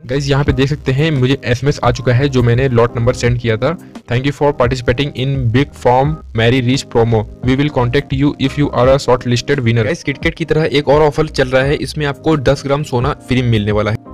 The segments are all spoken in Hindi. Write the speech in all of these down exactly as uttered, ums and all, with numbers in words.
गाइज यहाँ पे देख सकते हैं मुझे एसएमएस आ चुका है जो मैंने लॉट नंबर सेंड किया था। Thank you for participating in big form Marie rich promo, we will contact you if you are a short listed winner. Guys KitKat की तरह एक और ऑफर चल रहा है, इसमें आपको दस ग्राम सोना फ्री मिलने वाला है।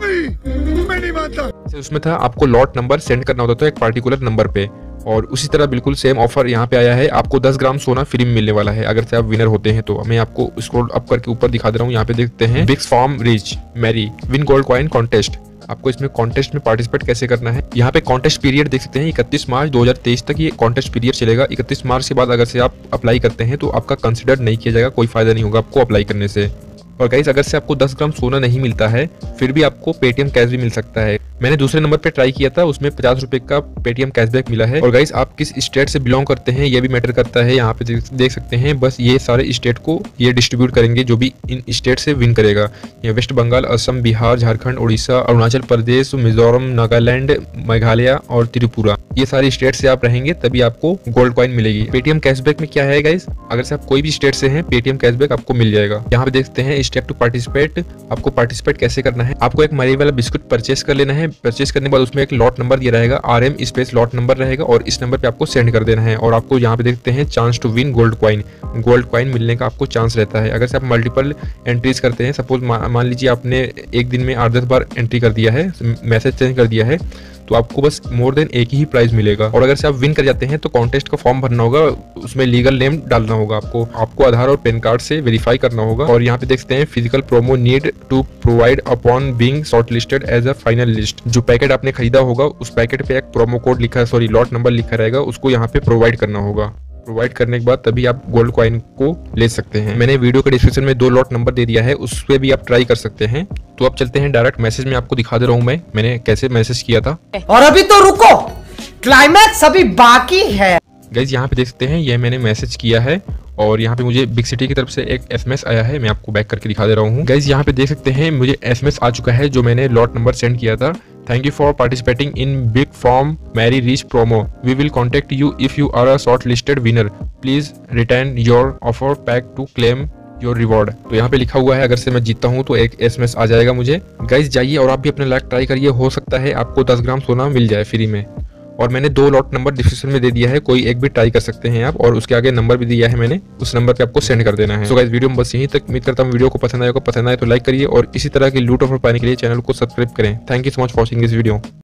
मैं नहीं मानता। उसमें था आपको लॉट नंबर सेंड करना होता था एक पार्टिकुलर नंबर पे, और उसी तरह बिल्कुल सेम ऑफर यहाँ पे आया है, आपको दस ग्राम सोना फ्री में मिलने वाला है अगर से आप विनर होते हैं तो। मैं आपको स्क्रॉल अप करके ऊपर दिखा दे रहा हूँ, यहाँ पे देखते हैं big form rich Marie win gold coin contest. आपको इसमें कॉन्टेस्ट में पार्टिसिपेट कैसे करना है, यहाँ पे कॉन्टेस्ट पीरियड देख सकते हैं इकतीस मार्च दो हज़ार तेईस तक ये कॉन्टेस्ट पीरियड चलेगा। इकतीस मार्च के बाद अगर से आप अप्लाई करते हैं तो आपका कंसिडर नहीं किया जाएगा, कोई फायदा नहीं होगा आपको अप्लाई करने से। और गाइस अगर से आपको दस ग्राम सोना नहीं मिलता है फिर भी आपको पेटीएम कैश भी मिल सकता है। मैंने दूसरे नंबर पे ट्राई किया था, उसमें पचास रुपए का पेटीएम कैशबैक मिला है। और गाइस आप किस स्टेट से बिलोंग करते हैं ये भी मैटर करता है, यहाँ पे देख सकते हैं बस ये सारे स्टेट को ये डिस्ट्रीब्यूट करेंगे जो भी इन स्टेट से विन करेगा। ये वेस्ट बंगाल, असम, बिहार, झारखंड, उड़ीसा, अरुणाचल प्रदेश, मिजोरम, नागालैंड, मेघालय और त्रिपुरा, ये सारे स्टेट से आप रहेंगे तभी आपको गोल्ड कॉइन मिलेगी। पेटीएम कैशबैक में क्या है गाइस, अगर से आप कोई भी स्टेट से हैं पेटीएम कैशबैक आपको मिल जाएगा। यहाँ पे देखते हैं स्टेप टू पार्टिसिपेट, आपको पार्टिसिपेट कैसे करना है। आपको एक मैरी वाला बिस्कुट परचेस कर लेना है, परचेस करने के बाद उसमें एक लॉट नंबर दिया रहेगा, R M space lot number रहेगा और इस नंबर पे आपको सेंड कर देना है। और आपको यहाँ पे देखते हैं chance to win gold coin, gold coin मिलने का आपको चांस रहता है। अगर से आप मल्टीपल एंट्रीज करते हैं, सपोज मान लीजिए आपने एक दिन में आठ दस बार एंट्री कर दिया है, मैसेज चेंज कर दिया है, तो आपको बस मोर देन एक ही प्राइस मिलेगा। और अगर से आप विन कर जाते हैं तो कॉन्टेस्ट का फॉर्म भरना होगा, उसमें लीगल नेम डालना होगा आपको आपको आधार और पैन कार्ड से वेरीफाई करना होगा। और यहाँ पे देखते हैं physical promo need to provide upon being shortlisted as a final list. जो पैकेट आपने खरीदा होगा उस पैकेट पे एक प्रोमो कोड लिखा है, सॉरी लॉट नंबर लिखा रहेगा, उसको यहाँ पे प्रोवाइड करना होगा। प्रोवाइड करने के बाद तभी आप गोल्ड कॉइन को ले सकते हैं। मैंने वीडियो के डिस्क्रिप्शन में दो लॉट नंबर दे दिया है, उस पे भी आप ट्राई कर सकते हैं। तो अब चलते हैं डायरेक्ट मैसेज में, आपको दिखा दे रहा हूँ मैं मैंने कैसे मैसेज किया था। और अभी तो रुको, क्लाइमैक्स अभी बाकी है। गाइस यहाँ पे देख सकते हैं ये मैंने मैसेज किया है और यहाँ पे मुझे बिग सिटी की तरफ से एक एसएमएस आया है, मैं आपको बैक करके दिखा दे रहा हूँ। गाइस यहाँ पे देख सकते हैं मुझे एसएमएस आ चुका है जो मैंने लॉट नंबर सेंड किया था। Thank you for participating in big form Marie rich promo, we will contact you if you are a short listed winner, please return your offer pack to claim your reward. तो यहाँ पे लिखा हुआ है अगर से मैं जीतता हूँ तो एक एसएमएस आ जाएगा मुझे। गाइस जाइए और आप भी अपने लाइक ट्राई करिए, हो सकता है आपको दस ग्राम सोना मिल जाए फ्री में। और मैंने दो लॉट नंबर डिस्क्रिप्शन में दे दिया है, कोई एक भी ट्राई कर सकते हैं आप, और उसके आगे नंबर भी दिया है मैंने, उस नंबर पे आपको सेंड कर देना है। सो गाइस वीडियो में बस यहीं तक, उम्मीद करता हूँ वीडियो को पसंद आएगा, पसंद आए तो लाइक करिए और इसी तरह की लूट ऑफर पाने के लिए चैनल को सब्सक्राइब करें। Thank you so much for watching this video.